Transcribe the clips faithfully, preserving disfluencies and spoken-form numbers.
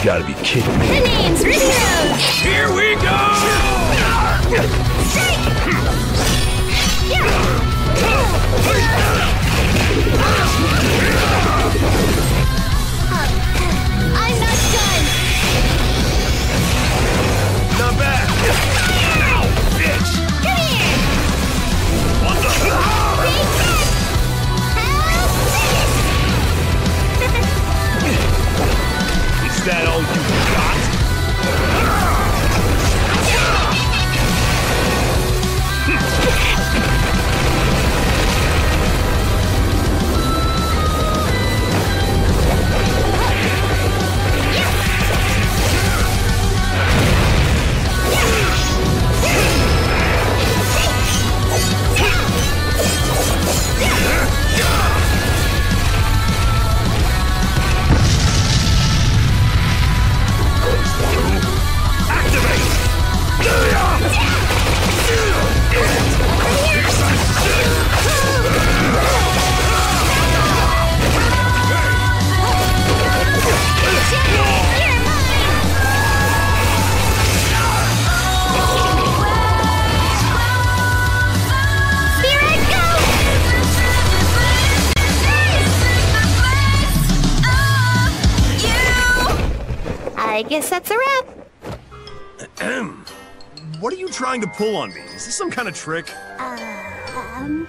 gotta be kidding me. The name's Ruby. Here we go! I'm not done. Not bad. Bitch! Come here. What the? Big hit. Is that all you got? I guess that's a wrap. What are you trying to pull on me? Is this some kind of trick? Um...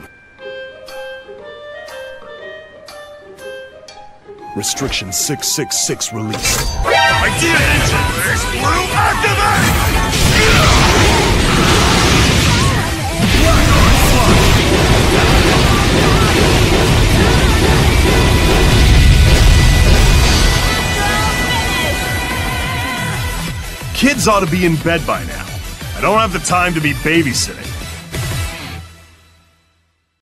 Restriction six six six released. Idea engine! There's blue activate! Kids ought to be in bed by now. I don't have the time to be babysitting.